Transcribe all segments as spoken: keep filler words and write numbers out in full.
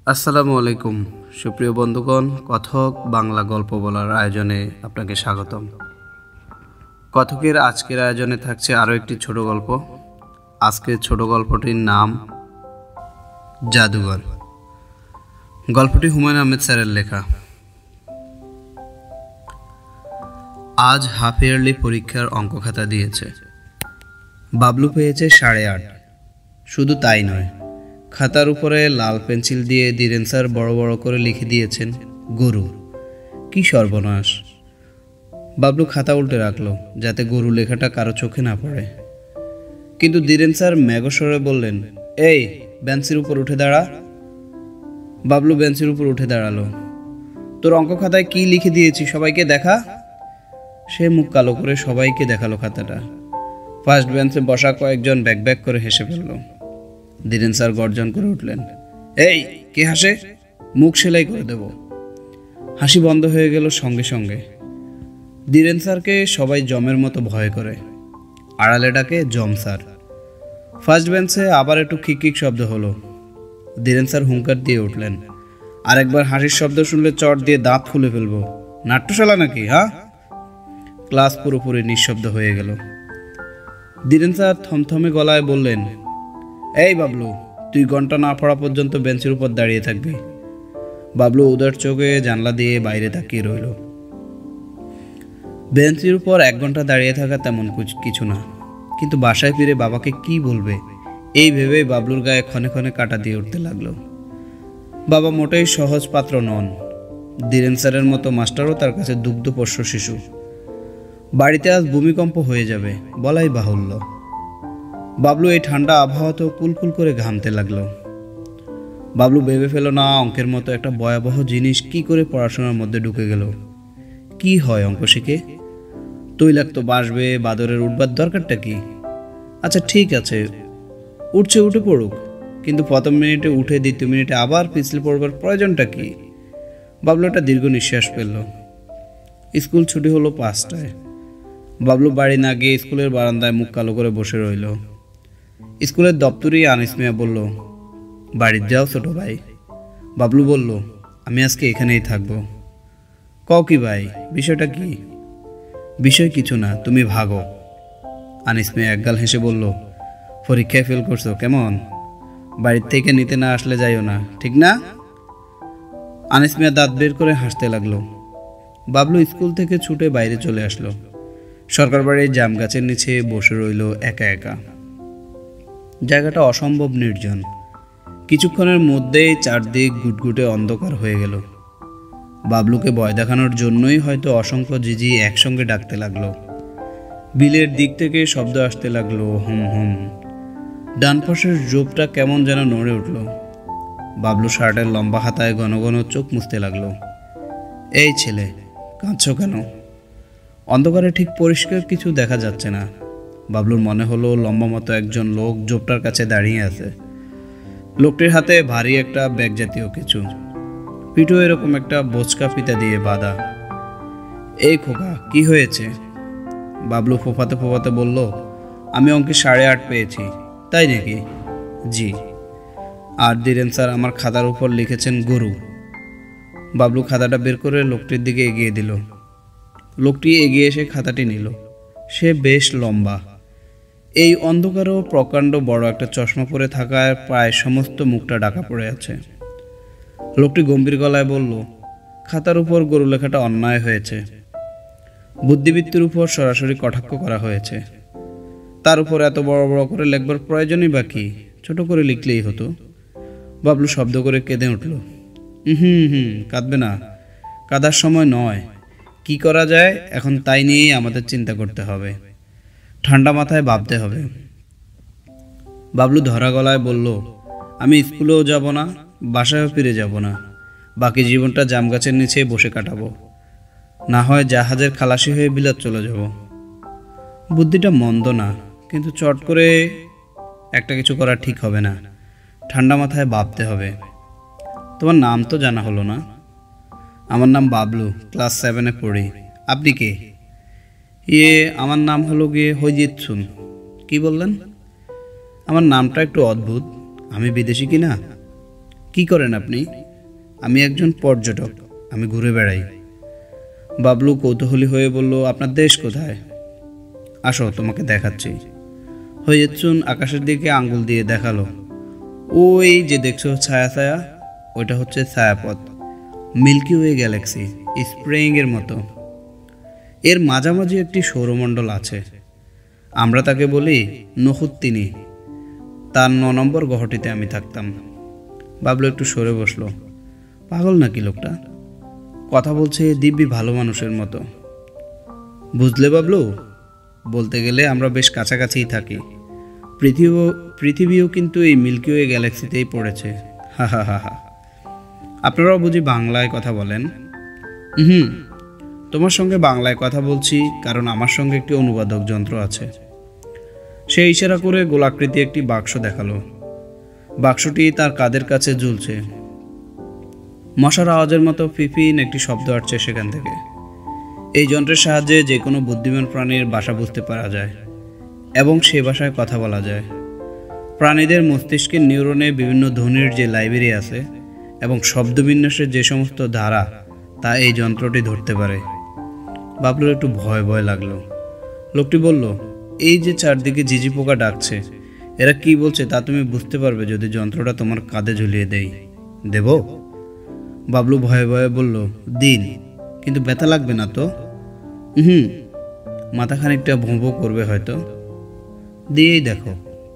আসসালামু আলাইকুম সুপ্রিয় বন্ধুগণ, কথক বাংলা গল্প বলার আয়োজনে আপনাকে স্বাগতম। কথকের আজকের আয়োজনে থাকছে আরও একটি ছোট গল্প। আজকের ছোট গল্পটির নাম জাদুঘর। গল্পটি হুমায়ুন আহমেদ স্যারের লেখা। আজ হাফ ইয়ারলি পরীক্ষার অঙ্ক খাতা দিয়েছে। বাবলু পেয়েছে সাড়ে আট। শুধু তাই নয়, খাতার উপরে লাল পেন্সিল দিয়ে ধীরেন স্যার বড় বড় করে লিখে দিয়েছেন গরু। কি সর্বনাশ! বাবলু খাতা উল্টে রাখলো যাতে গরু লেখাটা কারো চোখে না পড়ে। কিন্তু ধীরেন স্যার ম্যাগস্বরে বললেন, এই বেঞ্চের উপর উঠে দাঁড়া। বাবলু বেঞ্চের উপর উঠে দাঁড়ালো। তোর অঙ্ক খাতায় কি লিখে দিয়েছি সবাইকে দেখা। সে মুখ কালো করে সবাইকে দেখালো খাতাটা। ফার্স্ট বেঞ্চে বসা কয়েকজন ব্যাক ব্যাক করে হেসে ফেলল। ধীরেন স্যার গর্জন করে উঠলেন, এই কে হাসে? মুখ সেলাই করে দেব। হাসি বন্ধ হয়ে গেল সঙ্গে সঙ্গে। ধীরেন স্যারকে সবাই জমের মতো ভয় করে, আড়ালে ডাকে জম স্যার। ফার্স্ট বেঞ্চে আবার একটু খিক খিক শব্দ হলো। ধীরেন স্যার হুঙ্কার দিয়ে উঠলেন, আরেকবার হাসির শব্দ শুনলে চট দিয়ে দাঁত খুলে ফেলবো। নাট্যশালা নাকি, হ্যাঁ? ক্লাস পুরোপুরি নিঃশব্দ হয়ে গেল। ধীরেন স্যার থমথমে গলায় বললেন, এই বাবলু, তুই ঘন্টা না পড়া পর্যন্ত বেঞ্চের উপর দাঁড়িয়ে থাকবি। বাবলু উদার চোখে জানলা দিয়ে বাইরে তাকিয়ে রইল। বেঞ্চের উপর এক ঘন্টা দাঁড়িয়ে থাকা তেমন কিছু না, কিন্তু বাসায় ফিরে বাবাকে কি বলবে এই ভেবে বাবলুর গায়ে ক্ষণে ক্ষণে কাটা দিয়ে উঠতে লাগলো। বাবা মোটেই সহজ পাত্র নন। ধীরেন স্যারের মতো মাস্টারও তার কাছে দুগ্ধপোষ্য শিশু। বাড়িতে আজ ভূমিকম্প হয়ে যাবে বলাই বাহুল্য। বাবলু এই ঠান্ডা আবহাওয়াতেও কুলকুল করে ঘামতে লাগলো। বাবলু ভেবে ফেল না, অঙ্কের মতো একটা ভয়াবহ জিনিস কি করে পড়াশোনার মধ্যে ঢুকে গেল। কি হয় অঙ্ক শিখে? তৈলাক্ত বাসবে, বাদরের উঠবার দরকারটা কি? আচ্ছা ঠিক আছে, উঠছে উঠে পড়ুক, কিন্তু প্রথম মিনিটে উঠে দ্বিতীয় মিনিটে আবার পিছলে পড়বার প্রয়োজনটা কি? বাবলু একটা দীর্ঘ নিঃশ্বাস ফেলল। স্কুল ছুটি হলো পাঁচটায়। বাবলু বাড়ি না গিয়ে স্কুলের বারান্দায় মুখ কালো করে বসে রইল। স্কুলের দপ্তরি আনিস মিয়া বলল, বাড়িতে যাও ছোট ভাই। বাবলু বলল, আমি আজকে এখানেই থাকবো। কও কি ভাই, বিষয়টা কি? বিষয় কিছু না, তুমি ভাগো। আনিস মিয়া একগাল হেসে বলল, পরীক্ষায় ফেল করছো কেমন? বাড়ির থেকে নিতে না আসলে যাইও না, ঠিক না? আনিস মিয়া দাঁত বের করে হাসতে লাগলো। বাবলু স্কুল থেকে ছুটে বাইরে চলে আসলো। সরকার বাড়ির জাম গাছের নিচে বসে রইল একা একা। জায়গাটা অসম্ভব নির্জন। কিছুক্ষণের মধ্যেই চারদিক গুটগুটে অন্ধকার হয়ে গেল। বাবলুকে ভয় দেখানোর জন্যই হয়তো অসংখ্য জিজি একসঙ্গে ডাকতে লাগলো। বিলের দিক থেকে শব্দ আসতে লাগলো, হুম হুম। ডান পাশের জোপটা কেমন যেন নড়ে উঠল। বাবলু শার্টের লম্বা হাতায় ঘন ঘন চোখ মুছতে লাগলো। এই ছেলে, কাঁদছো কেন? অন্ধকারে ঠিক পরিষ্কার কিছু দেখা যাচ্ছে না। বাবলুর মনে হলো লম্বা মতো একজন লোক জোপটার কাছে দাঁড়িয়ে আছে। লোকটির হাতে ভারী একটা ব্যাগ জাতীয় কিছু, পিঠো এরকম একটা বোচকা ফিতা দিয়ে বাঁধা। এই খোকা, কি হয়েছে? বাবলু ফোফাতে ফোফাতে বলল, আমি অঙ্কে সাড়ে আট পেয়েছি। তাই নাকি? জি। আর ধীরেন স্যার আমার খাতার উপর লিখেছেন গরু। বাবলু খাতাটা বের করে লোকটির দিকে এগিয়ে দিল। লোকটি এগিয়ে এসে খাতাটি নিল। সে বেশ লম্বা। এই অন্ধকারেও প্রকাণ্ড বড় একটা চশমা পরে থাকায় প্রায় সমস্ত মুখটা ঢাকা পড়ে আছে। লোকটি গম্ভীর গলায় বলল, খাতার উপর গরু লেখাটা অন্যায় হয়েছে। বুদ্ধিবৃত্তির উপর সরাসরি কটাক্ষ করা হয়েছে। তার উপর এত বড় বড় করে লেখবার প্রয়োজনই বা কি? ছোট করে লিখলেই হতো। বাবলু শব্দ করে কেঁদে উঠল। হুম হুম কাঁদবে না, কাঁদার সময় নয়। কি করা যায় এখন তাই নিয়েই আমাদের চিন্তা করতে হবে, ঠান্ডা মাথায় ভাবতে হবে। বাবলু ধরা গলায় বলল, আমি স্কুলেও যাব না, বাসায়ও ফিরে যাব না। বাকি জীবনটা জাম গাছের নিচে বসে কাটাবো, না হয় জাহাজের খালাসি হয়ে বিলাত চলে যাব। বুদ্ধিটা মন্দ না, কিন্তু চট করে একটা কিছু করা ঠিক হবে না। ঠান্ডা মাথায় ভাবতে হবে। তোমার নাম তো জানা হলো না। আমার নাম বাবলু, ক্লাস সেভেনে পড়ি। আপনি কে? ইয়ে আমার নাম হলো গিয়ে হইজিৎসুন। কি বললেন? আমার নামটা একটু অদ্ভুত, আমি বিদেশি কি না? কি করেন আপনি? আমি একজন পর্যটক, আমি ঘুরে বেড়াই। বাবলু কৌতূহলী হয়ে বলল, আপনার দেশ কোথায়? আসো তোমাকে দেখাচ্ছি। হইচুন আকাশের দিকে আঙ্গুল দিয়ে দেখালো। ওই যে দেখছো ছায়া ছায়া, ওইটা হচ্ছে ছায়াপথ, মিল্কি ওয়ে গ্যালাক্সি, স্প্রিং এর মতো। এর মাঝামাঝি একটি সৌরমণ্ডল আছে, আমরা তাকে বলি নখুত্তিনি। তার ন নম্বর গ্রহটিতে আমি থাকতাম। বাবলু একটু সরে বসলো। পাগল নাকি লোকটা? কথা বলছে দিব্যি ভালো মানুষের মতো। বুঝলে বাবলু, বলতে গেলে আমরা বেশ কাছাকাছিই থাকি। পৃথিবী পৃথিবীও কিন্তু এই মিল্কি ওয়ে গ্যালাক্সিতেই পড়েছে। হা হা হা হা। আপনারাও বুঝি বাংলায় কথা বলেন? হুম, তোমার সঙ্গে বাংলায় কথা বলছি কারণ আমার সঙ্গে একটি অনুবাদক যন্ত্র আছে। সে ইশারা করে গোলাকৃতি একটি বাক্স দেখালো। বাক্সটি তার কাঁধের কাছে ঝুলছে। মশার আওয়াজের মতো ফিফিন একটি শব্দ আসছে সেখান থেকে। এই যন্ত্রের সাহায্যে যে কোনো বুদ্ধিমান প্রাণীর ভাষা বুঝতে পারা যায় এবং সে ভাষায় কথা বলা যায়। প্রাণীদের মস্তিষ্কের নিউরনে বিভিন্ন ধ্বনির যে লাইব্রেরি আছে এবং শব্দবিন্যাসের যে সমস্ত ধারা, তা এই যন্ত্রটি ধরতে পারে। বাবলুর একটু ভয় ভয় লাগলো। লোকটি বলল, এই যে চারদিকে ঝিঝি পোকা ডাকছে, এরা কি বলছে তা তুমি বুঝতে পারবে যদি যন্ত্রটা তোমার কাঁধে ঝুলিয়ে দেই। দেব? বাবলু ভয়ে ভয়ে বলল, দিন, কিন্তু ব্যথা লাগবে না তো? হুম, মাথা খানিকটা ভোঁ ভোঁ করবে হয়তো। দিয়েই দেখো।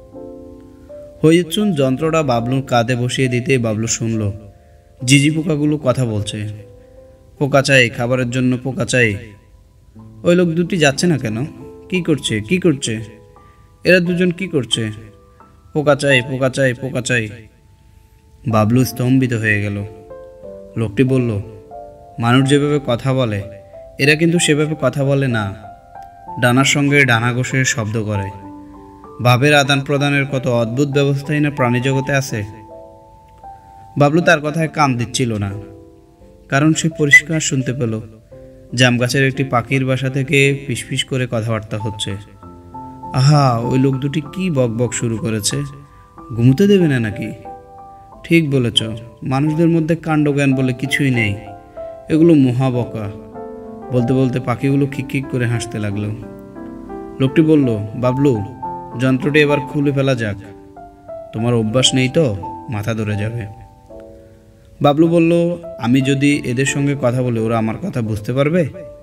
হইচুন যন্ত্রটা বাবলুর কাঁধে বসিয়ে দিতেই বাবলু শুনল ঝিঝি পোকাগুলো কথা বলছে। পোকা চাই, খাবারের জন্য পোকা চাই। ওই লোক দুটি যাচ্ছে না কেন? কি করছে কি করছে এরা দুজন কি করছে? পোকা চাই, পোকা চাই, পোকা চাই। বাবলু স্তম্ভিত হয়ে গেল। লোকটি বলল, মানুষ যেভাবে কথা বলে এরা কিন্তু সেভাবে কথা বলে না। ডানার সঙ্গে ডানা ঘষে শব্দ করে। ভাবের আদান প্রদানের কত অদ্ভুত ব্যবস্থাই না প্রাণী জগতে আছে। বাবলু তার কথায় কান দিচ্ছিল না, কারণ সে পরিষ্কার শুনতে পেল জাম গাছের একটি পাখির বাসা থেকে ফিসফিস করে কথাবার্তা হচ্ছে। আহা, ওই লোক দুটি কি বক বক শুরু করেছে। ঘুমোতে দেবে না নাকি? ঠিক বলেছ, মানুষদের মধ্যে কাণ্ডজ্ঞান বলে কিছুই নেই, এগুলো মহাবকা। বলতে বলতে পাখিগুলো খিকখিক করে হাসতে লাগলো। লোকটি বলল, বাবলু, যন্ত্রটি এবার খুলে ফেলা যাক। তোমার অভ্যাস নেই তো, মাথা ধরে যাবে। বাবলু বলল, আমি যদি এদের সঙ্গে কথা বলি ওরা আমার কথা বুঝতে পারবে?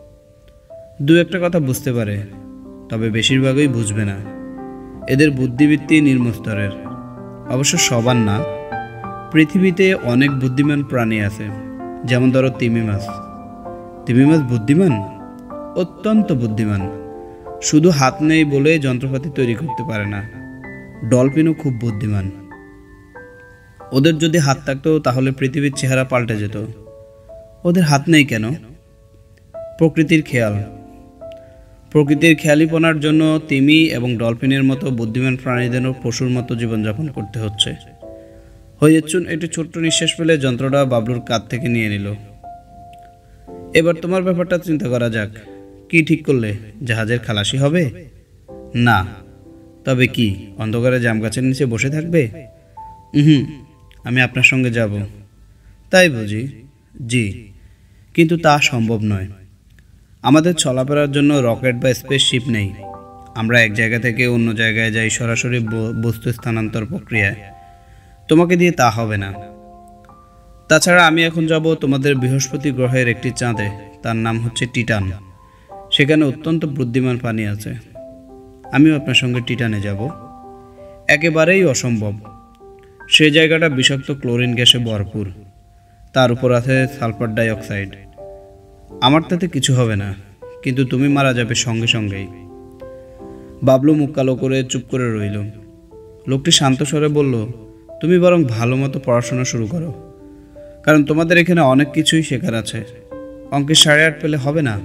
দু একটা কথা বুঝতে পারে, তবে বেশিরভাগই বুঝবে না। এদের বুদ্ধিবৃত্তি নিম্ন স্তরের, অবশ্য সবার না। পৃথিবীতে অনেক বুদ্ধিমান প্রাণী আছে, যেমন ধরো তিমি মাছ। তিমি মাছ বুদ্ধিমান? অত্যন্ত বুদ্ধিমান। শুধু হাত নেই বলে যন্ত্রপাতি তৈরি করতে পারে না। ডলফিনও খুব বুদ্ধিমান। ওদের যদি হাত থাকতো তাহলে পৃথিবীর চেহারা পাল্টে যেত। ওদের হাত নেই কেন? প্রকৃতির খেয়াল। প্রকৃতির খেয়ালিপনার জন্য তিমি এবং ডলফিনের মতো বুদ্ধিমান প্রাণীদেরও পশুর মতো জীবনযাপন করতে হচ্ছে। হইচুন একটি ছোট্ট নিঃশ্বাস ফেলে যন্ত্রটা বাবলুর কাঁধ থেকে নিয়ে নিল। এবার তোমার ব্যাপারটা চিন্তা করা যাক। কি ঠিক করলে? জাহাজের খালাসি হবে? না। তবে কি অন্ধকারে জাম গাছের নিচে বসে থাকবে? হুম, আমি আপনার সঙ্গে যাব। তাই বুঝি? জি, কিন্তু তা সম্ভব নয়। আমাদের চলাফেরার জন্য রকেট বা স্পেসশিপ নেই। আমরা এক জায়গা থেকে অন্য জায়গায় যাই সরাসরি বস্তু স্থানান্তর প্রক্রিয়ায়। তোমাকে দিয়ে তা হবে না। তাছাড়া আমি এখন যাব তোমাদের বৃহস্পতি গ্রহের একটি চাঁদে, তার নাম হচ্ছে টিটান। সেখানে অত্যন্ত বুদ্ধিমান পানি আছে। আমিও আপনার সঙ্গে টিটানে যাব। একেবারেই অসম্ভব। সে জায়গাটা বিষাক্ত ক্লোরিন গ্যাসে ভরপুর, তার উপর আছে সালফার ডাই অক্সাইড। আমার তাতে কিছু হবে না, কিন্তু তুমি মারা যাবে সঙ্গে সঙ্গেই। বাবলু মুখ কালো করে চুপ করে রইল। লোকটি শান্ত স্বরে বলল, তুমি বরং ভালো মতো পড়াশোনা শুরু করো, কারণ তোমাদের এখানে অনেক কিছুই শেখার আছে। অঙ্কে সাড়ে আট পেলে হবে না?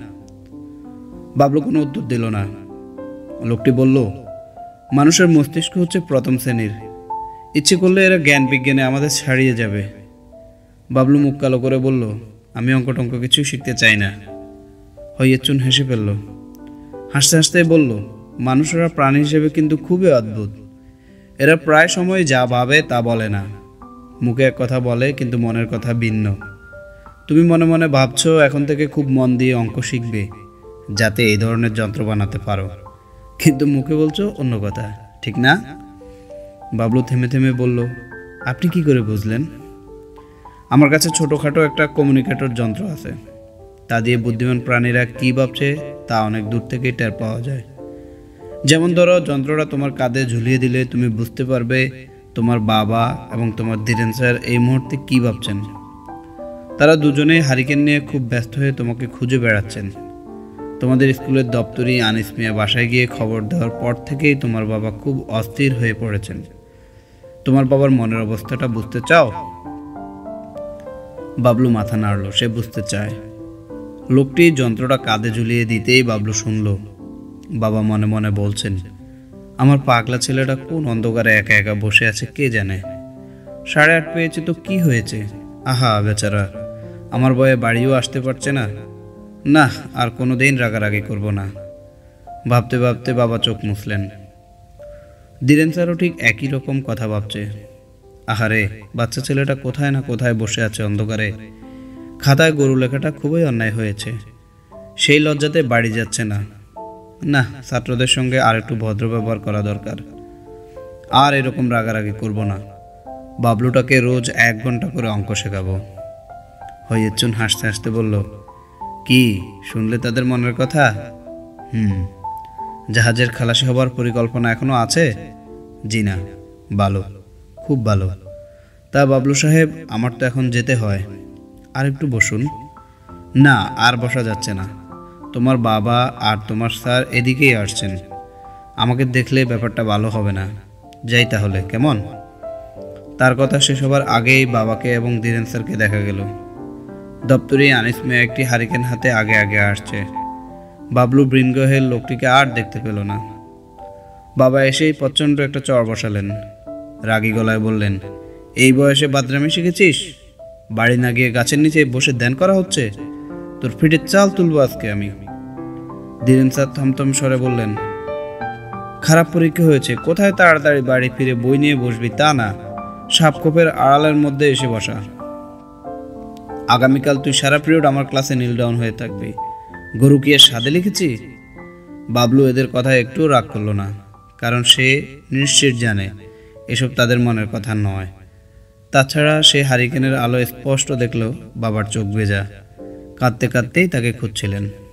বাবলু কোনো উত্তর দিল না। লোকটি বলল, মানুষের মস্তিষ্ক হচ্ছে প্রথম শ্রেণীর। ইচ্ছে করলে এরা জ্ঞান বিজ্ঞানে আমাদের ছাড়িয়ে যাবে। বাবলু মুখ কালো করে বলল, আমি অঙ্ক টঙ্ক কিছুই শিখতে চাই না। হইচুন হেসে ফেলল। হাসতে হাসতে বলল, মানুষেরা প্রাণী হিসেবে কিন্তু খুবই অদ্ভুত। এরা প্রায় সময় যা ভাবে তা বলে না, মুখে এক কথা বলে কিন্তু মনের কথা ভিন্ন। তুমি মনে মনে ভাবছো এখন থেকে খুব মন দিয়ে অঙ্ক শিখবে যাতে এই ধরনের যন্ত্র বানাতে পারো, কিন্তু মুখে বলছো অন্য কথা, ঠিক না? বাবলু থেমে থেমে বলল, আপনি কি করে বুঝলেন? আমার কাছে ছোটোখাটো একটা কমিউনিকেটর যন্ত্র আছে, তা দিয়ে বুদ্ধিমান প্রাণীরা কী ভাবছে তা অনেক দূর থেকেই টের পাওয়া যায়। যেমন ধরো, যন্ত্রটা তোমার কাঁধে ঝুলিয়ে দিলে তুমি বুঝতে পারবে তোমার বাবা এবং তোমার ধীরেন স্যার এই মুহূর্তে কী ভাবছেন। তারা দুজনেই হারিকেন নিয়ে খুব ব্যস্ত হয়ে তোমাকে খুঁজে বেড়াচ্ছেন। তোমাদের স্কুলের দপ্তরি আনিস মিয়া বাসায় গিয়ে খবর দেওয়ার পর থেকেই তোমার বাবা খুব অস্থির হয়ে পড়েছেন। তোমার বাবার মনের অবস্থাটা বুঝতে চাও? বাবলু মাথা নাড়ল, সে বুঝতে চায়। লোকটি যন্ত্রটা কাঁধে ঝুলিয়ে দিতেই বাবলু শুনল বাবা মনে মনে বলছেন, আমার পাগলা ছেলেটা কোন অন্ধকারে একা একা বসে আছে কে জানে। সাড়ে আট পেয়েছে তো কি হয়েছে, আহা বেচারা, আমার বয়ে বাড়িও আসতে পারছে না। না, আর কোনো দিন রাগারাগি করব না। ভাবতে ভাবতে বাবা চোখ মুছলেন। ধীরেন স্যারও ঠিক একই রকম কথা ভাবছে। আহারে, বাচ্চা ছেলেটা কোথায় না কোথায় বসে আছে অন্ধকারে। খাতায় গরু লেখাটা খুবই অন্যায় হয়েছে, সেই লজ্জাতে বাড়ি যাচ্ছে না। না, ছাত্রদের সঙ্গে আর একটু ভদ্র ব্যবহার করা দরকার। আর এরকম রাগারাগি করব না। বাবলুটাকে রোজ এক ঘন্টা করে অঙ্ক শেখাবো। হইয়েচ্ছুন হাসতে হাসতে বলল, কি শুনলে তাদের মনের কথা? হুম। জাহাজের খালাসি হবার পরিকল্পনা এখনো আছে? জি না। ভালো, খুব ভালো। তা বাবলু সাহেব, আমার তো এখন যেতে হয়। আর একটু বসুন। না, আর বসা যাচ্ছে না। তোমার বাবা আর তোমার স্যার এদিকেই আসছেন। আমাকে দেখলে ব্যাপারটা ভালো হবে না। যাই তাহলে, কেমন? তার কথা শেষ হবার আগেই বাবাকে এবং ধীরেন স্যারকে দেখা গেল। দপ্তরি আনিস মিয়া একটি হারিকেন হাতে আগে আগে আসছে। বাবলু বৃনগহের লোকটিকে আর দেখতে পেল না। বাবা এসেই প্রচণ্ড একটা চড় বসালেন। রাগী গলায় বললেন, এই বয়সে বাদরামি শিখেছিস? বাড়ি না গিয়ে গাছের নিচে বসে ধ্যান করা হচ্ছে? তোর ফিটে চাল তুলবো আজকে আমি। ধীরেন স্যার থমথম স্বরে বললেন, খারাপ পরীক্ষা হয়েছে, কোথায় তাড়াতাড়ি বাড়ি ফিরে বই নিয়ে বসবি তা না, সাপখোপের আড়ালের মধ্যে এসে বসা। আগামীকাল তুই সারা পিরিয়ড আমার ক্লাসে নীল ডাউন হয়ে থাকবি। গরু কি এর সাদে লিখেছি? বাবলু এদের কথা একটু রাগ করলো না, কারণ সে নিশ্চিত জানে এসব তাদের মনের কথা নয়। তাছাড়া সে হারিকেনের আলো স্পষ্ট দেখল বাবার চোখ ভেজা, কাঁদতে কাঁদতেই তাকে খুঁজছিলেন।